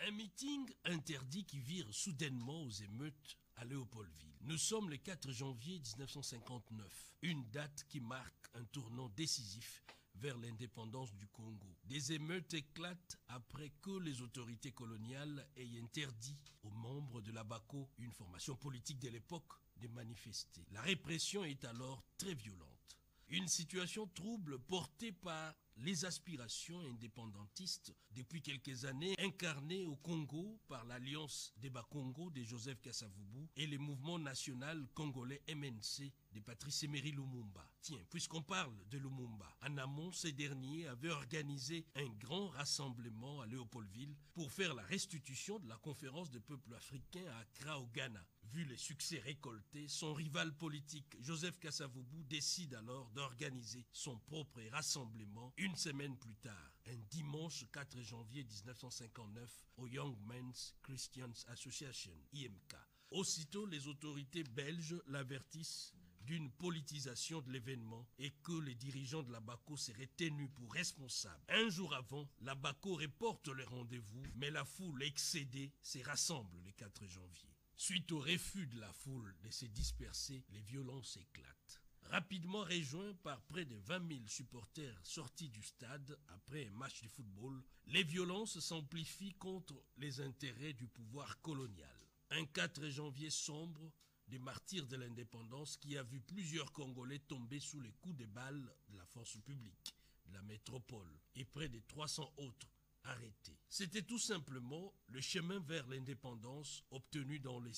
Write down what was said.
Un meeting interdit qui vire soudainement aux émeutes à Léopoldville. Nous sommes le 4 janvier 1959, une date qui marque un tournant décisif vers l'indépendance du Congo. Des émeutes éclatent après que les autorités coloniales aient interdit aux membres de l'ABACO, une formation politique de l'époque, de manifester. La répression est alors très violente. Une situation trouble portée par les aspirations indépendantistes depuis quelques années incarnées au Congo par l'Alliance des Bas-Congo de Joseph Kasavubu et le mouvement national congolais MNC de Patrice Emery Lumumba. Tiens, puisqu'on parle de Lumumba, en amont, ces derniers avaient organisé un grand rassemblement à Léopoldville pour faire la restitution de la conférence des peuples africains à Accra au Ghana. Vu les succès récoltés, son rival politique Joseph Kasavubu décide alors d'organiser son propre rassemblement une semaine plus tard, un dimanche 4 janvier 1959, au Young Men's Christian Association, IMK. Aussitôt, les autorités belges l'avertissent d'une politisation de l'événement et que les dirigeants de l'ABACO seraient tenus pour responsables. Un jour avant, l'ABACO reporte le rendez-vous, mais la foule excédée se rassemble le 4 janvier. Suite au refus de la foule de se disperser, les violences éclatent. Rapidement rejoints par près de 20 000 supporters sortis du stade après un match de football, les violences s'amplifient contre les intérêts du pouvoir colonial. Un 4 janvier sombre, des martyrs de l'indépendance qui a vu plusieurs Congolais tomber sous les coups de balles de la force publique de la métropole et près de 300 autres arrêtés. C'était tout simplement le chemin vers l'indépendance obtenu dans les